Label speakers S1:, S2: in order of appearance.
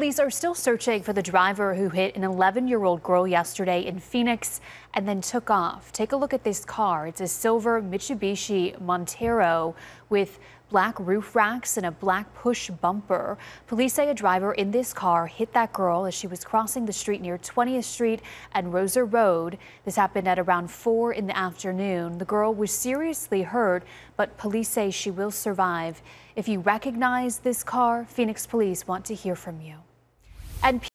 S1: Police are still searching for the driver who hit an 11-year-old girl yesterday in Phoenix and then took off. Take a look at this car. It's a silver Mitsubishi Montero with black roof racks and a black push bumper. Police say a driver in this car hit that girl as she was crossing the street near 20th Street and Roeser Road. This happened at around 4 in the afternoon. The girl was seriously hurt, but police say she will survive. If you recognize this car, Phoenix police want to hear from you. And